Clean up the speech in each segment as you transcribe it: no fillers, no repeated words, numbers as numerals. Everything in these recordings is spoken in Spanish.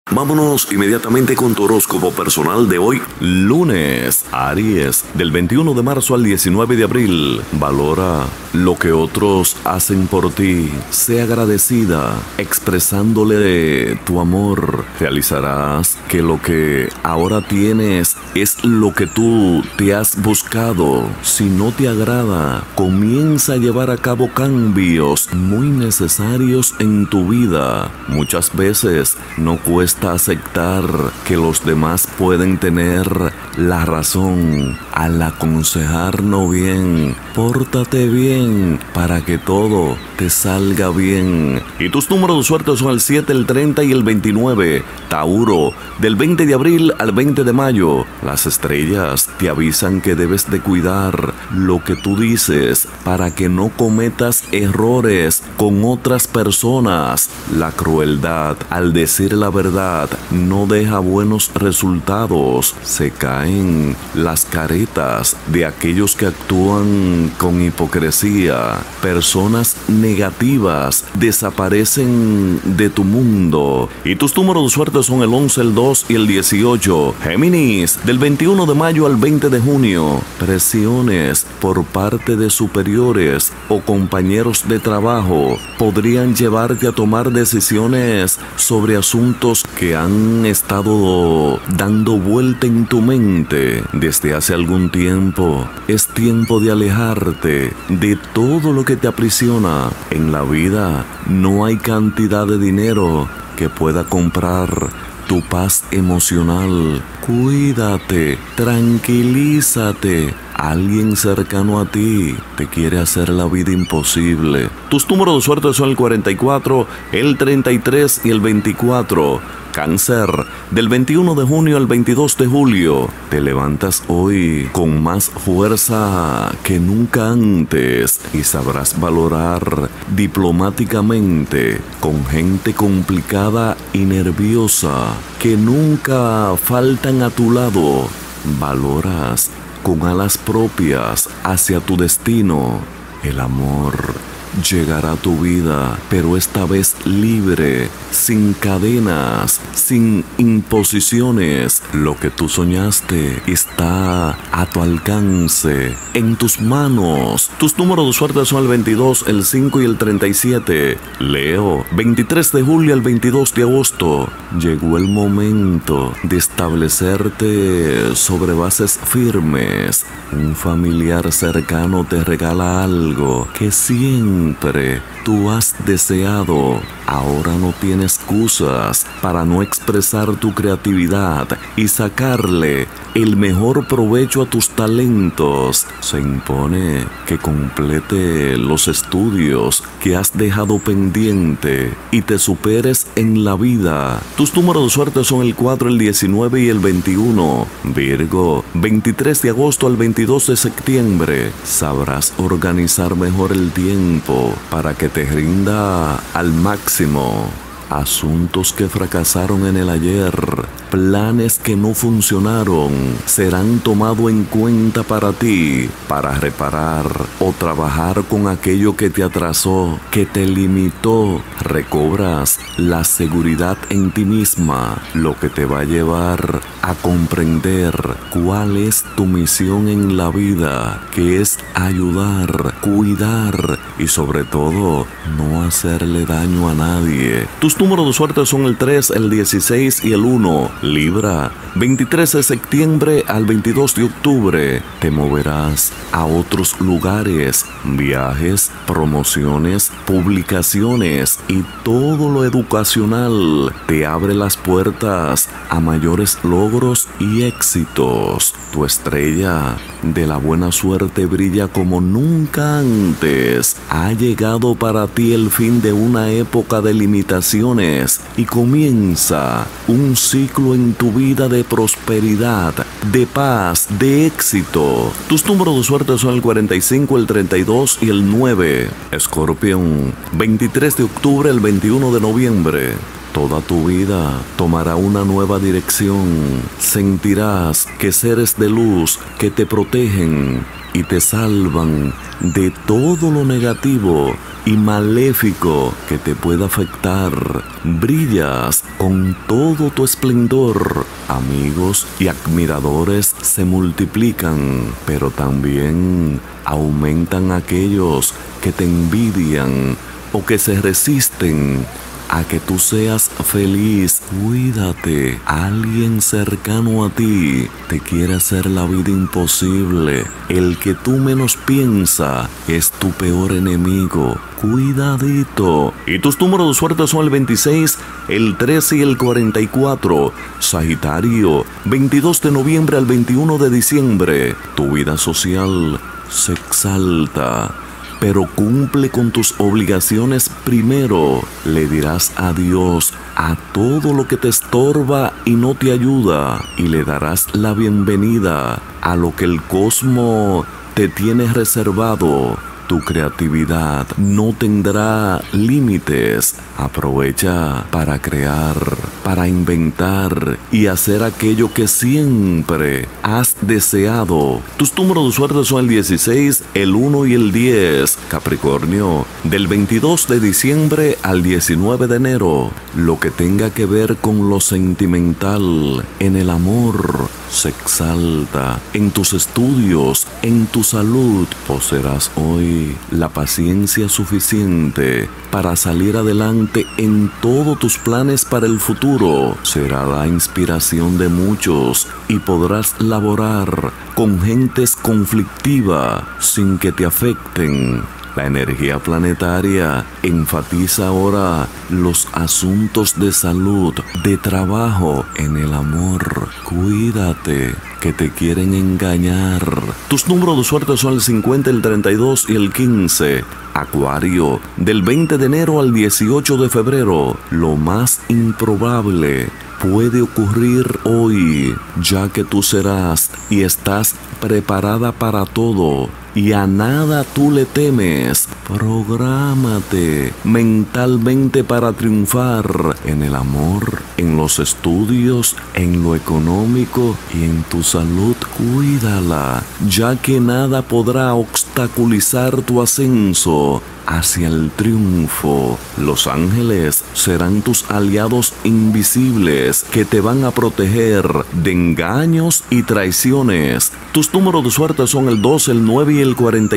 Vámonos inmediatamente con tu horóscopo personal de hoy, lunes, Aries, del 21 de marzo al 19 de abril. Valora lo que otros hacen por ti. Sé agradecida, expresándole tu amor. Realizarás que lo que ahora tienes es lo que tú te has buscado. Si no te agrada, comienza a llevar a cabo cambios muy necesarios en tu vida. Muchas veces no cuesta aceptar que los demás pueden tener la razón al aconsejarnos bien. Pórtate bien para que todo te salga bien. Y tus números de suerte son el 7, el 30 y el 29. Tauro, del 20 de abril al 20 de mayo. Las estrellas te avisan que debes de cuidar lo que tú dices para que no cometas errores con otras personas. La crueldad al decir la verdad no deja buenos resultados. Se caen las caretas de aquellos que actúan con hipocresía. Personas negativas desaparecen de tu mundo. Y tus números de suerte son el 11, el 2 y el 18. Géminis, del 21 de mayo al 20 de junio. Presiones por parte de superiores o compañeros de trabajo podrían llevarte a tomar decisiones sobre asuntos que han estado dando vuelta en tu mente desde hace algún tiempo. Es tiempo de alejarte de todo lo que te aprisiona. En la vida no hay cantidad de dinero que pueda comprar tu paz emocional. Cuídate, tranquilízate. Alguien cercano a ti te quiere hacer la vida imposible. Tus números de suerte son el 44, el 33 y el 24. Cáncer, del 21 de junio al 22 de julio. Te levantas hoy con más fuerza que nunca antes y sabrás valorar diplomáticamente con gente complicada y nerviosa que nunca faltan a tu lado. Valoras con alas propias hacia tu destino. El amor llegará a tu vida, pero esta vez libre, sin cadenas, sin imposiciones. Lo que tú soñaste está a tu alcance, en tus manos. Tus números de suerte son el 22, el 5 y el 37. Leo, 23 de julio al 22 de agosto. Llegó el momento de establecerte sobre bases firmes. Un familiar cercano te regala algo que siempre tú has deseado. Ahora no tienes excusas para no expresar tu creatividad y sacarle el mejor provecho a tus talentos. Se impone que complete los estudios que has dejado pendiente y te superes en la vida. Tus números de suerte son el 4, el 19 y el 21. Virgo, 23 de agosto al 22 de septiembre. Sabrás organizar mejor el tiempo para que te rinda al máximo. Asuntos que fracasaron en el ayer, planes que no funcionaron, serán tomados en cuenta para ti, para reparar o trabajar con aquello que te atrasó, que te limitó. Recobras la seguridad en ti misma, lo que te va a llevar a comprender cuál es tu misión en la vida, que es ayudar, cuidar y sobre todo no hacerle daño a nadie. Tus números de suerte son el 3, el 16 y el 1. Libra, 23 de septiembre al 22 de octubre. Te moverás a otros lugares, viajes, promociones, publicaciones y todo lo educacional te abre las puertas a mayores logros y éxitos. Tu estrella de la buena suerte brilla como nunca antes. Ha llegado para ti el fin de una época de limitaciones y comienza un ciclo en tu vida de prosperidad, de paz, de éxito. Tus números de suerte son el 45, el 32 y el 9. Escorpión, 23 de octubre al 21 de noviembre. Toda tu vida tomará una nueva dirección. Sentirás que seres de luz que te protegen y te salvan de todo lo negativo y maléfico que te pueda afectar. Brillas con todo tu esplendor. Amigos y admiradores se multiplican, pero también aumentan aquellos que te envidian o que se resisten a que tú seas feliz. Cuídate, alguien cercano a ti te quiere hacer la vida imposible. El que tú menos piensa es tu peor enemigo. Cuidadito. Y tus números de suerte son el 26, el 13 y el 44. Sagitario, 22 de noviembre al 21 de diciembre. Tu vida social se exalta, pero cumple con tus obligaciones primero. Le dirás adiós a todo lo que te estorba y no te ayuda, y le darás la bienvenida a lo que el cosmos te tiene reservado. Tu creatividad no tendrá límites. Aprovecha para crear, para inventar y hacer aquello que siempre has deseado. Tus números de suerte son el 16, el 1 y el 10. Capricornio, del 22 de diciembre al 19 de enero. Lo que tenga que ver con lo sentimental, en el amor, se exalta. En tus estudios, en tu salud, poseerás hoy la paciencia suficiente para salir adelante en todos tus planes para el futuro. Será la inspiración de muchos y podrás laborar con gentes conflictivas sin que te afecten. La energía planetaria enfatiza ahora los asuntos de salud, de trabajo, en el amor. Cuídate, que te quieren engañar. Tus números de suerte son el 50, el 32 y el 15. Acuario, del 20 de enero al 18 de febrero. Lo más improbable puede ocurrir hoy, ya que tú serás y estás preparada para todo y a nada tú le temes. Prográmate mentalmente para triunfar en el amor, en los estudios, en lo económico y en tu salud. Cuídala, ya que nada podrá obstaculizar tu ascenso hacia el triunfo. Los ángeles serán tus aliados invisibles que te van a proteger de engaños y traiciones. Tus números de suerte son el 12, el 9 y el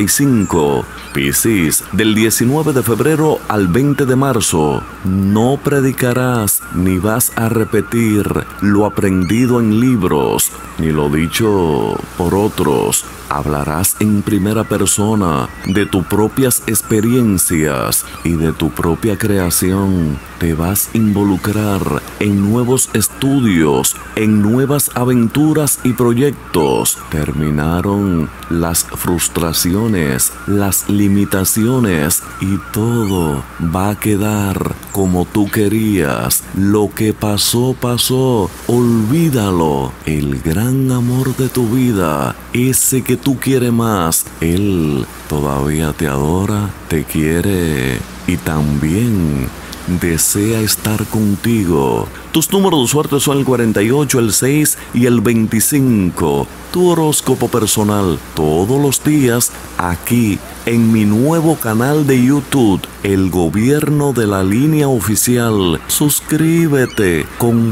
45. Piscis, del 19 de febrero al 20 de marzo. No predicarás ni vas a repetir lo aprendido en libros, ni lo dicho por otros. Hablarás en primera persona de tus propias experiencias y de tu propia creación. Te vas a involucrar en nuevos estudios, en nuevas aventuras y proyectos. Terminaron las frustraciones, las limitaciones y todo va a quedar como tú querías. Lo que pasó, pasó. Olvídalo. El gran amor de tu vida, ese que tú quieres más, él todavía te adora, te quiere y también desea estar contigo. Tus números de suerte son el 48, el 6 y el 25. Tu horóscopo personal todos los días aquí en mi nuevo canal de YouTube, El Gobierno de la Línea Oficial. Suscríbete,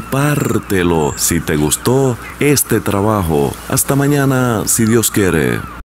compártelo si te gustó este trabajo. Hasta mañana, si Dios quiere.